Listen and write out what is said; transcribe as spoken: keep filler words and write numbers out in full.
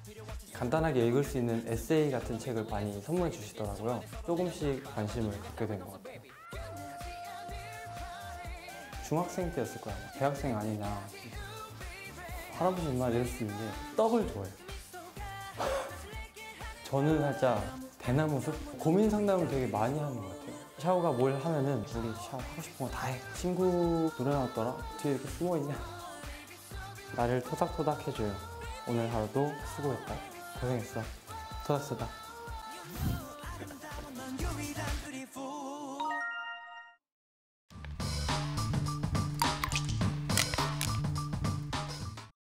간단하게 읽을 수 있는 에세이 같은 책을 많이 선물해 주시더라고요. 조금씩 관심을 갖게 된 것 같아요. 중학생 때였을 거예요. 대학생 아니냐. 할아버지 말 이럴 수 있는데 떡을 좋아해요. 저는 살짝 대나무숲? 고민 상담을 되게 많이 하는 것 같아요. 샤오가 뭘 하면은 우리 샤오 하고 싶은 거 다 해. 친구 노래 나왔더라? 뒤에 이렇게 숨어있냐? 나를 토닥토닥 해줘요. 오늘 하루도 수고했다. 고생했어. 토닥토닥.